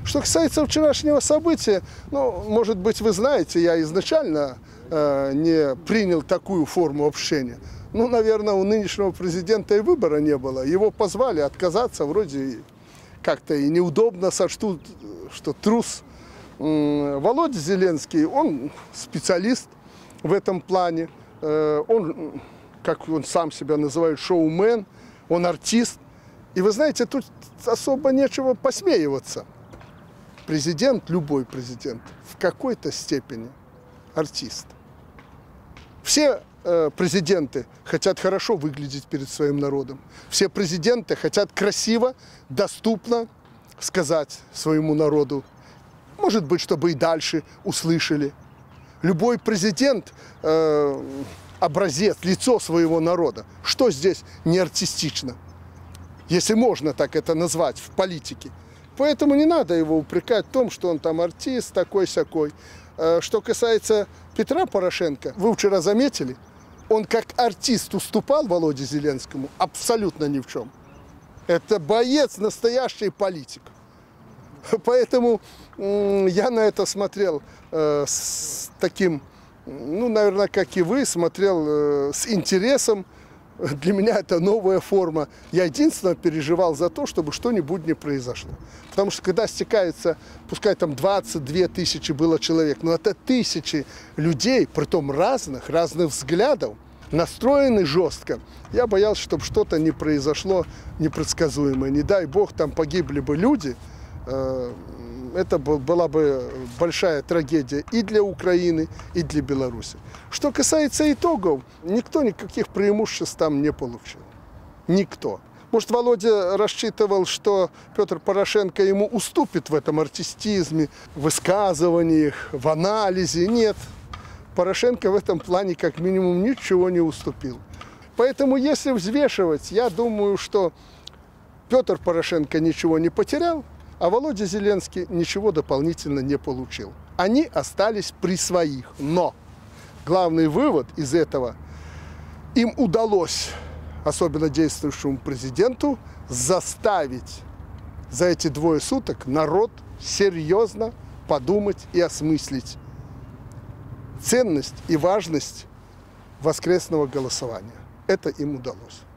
Что касается вчерашнего события, ну, может быть, вы знаете, я изначально не принял такую форму общения. Ну, наверное, у нынешнего президента и выбора не было. Его позвали отказаться, вроде как-то и неудобно сочтут, что трус. Володя Зеленский, он специалист в этом плане. Он, как он сам себя называет, шоумен, он артист. И вы знаете, тут особо нечего посмеиваться. Президент, любой президент, в какой-то степени артист. Все президенты хотят хорошо выглядеть перед своим народом. Все президенты хотят красиво, доступно сказать своему народу. Может быть, чтобы и дальше услышали. Любой президент образец, лицо своего народа. Что здесь не артистично? Если можно так это назвать в политике. Поэтому не надо его упрекать в том, что он там артист такой-сякой. Что касается Петра Порошенко, вы вчера заметили, он как артист уступал Володе Зеленскому абсолютно ни в чем. Это боец, настоящий политик. Поэтому я на это смотрел с таким, ну, наверное, как и вы, смотрел с интересом. Для меня это новая форма. Я единственно переживал за то, чтобы что-нибудь не произошло. Потому что когда стекается, пускай там 22 тысячи было человек, но это тысячи людей, притом разных взглядов, настроены жестко. Я боялся, чтобы что-то не произошло непредсказуемое. Не дай бог, там погибли бы люди. Это была бы большая трагедия и для Украины, и для Беларуси. Что касается итогов, никто никаких преимуществ там не получил. Никто. Может, Володя рассчитывал, что Петр Порошенко ему уступит в этом артистизме, в высказываниях, в анализе. Нет. Порошенко в этом плане как минимум ничего не уступил. Поэтому, если взвешивать, я думаю, что Петр Порошенко ничего не потерял, а Володя Зеленский ничего дополнительно не получил. Они остались при своих. Но главный вывод из этого: им удалось, особенно действующему президенту, заставить за эти двое суток народ серьезно подумать и осмыслить ценность и важность воскресного голосования. Это им удалось.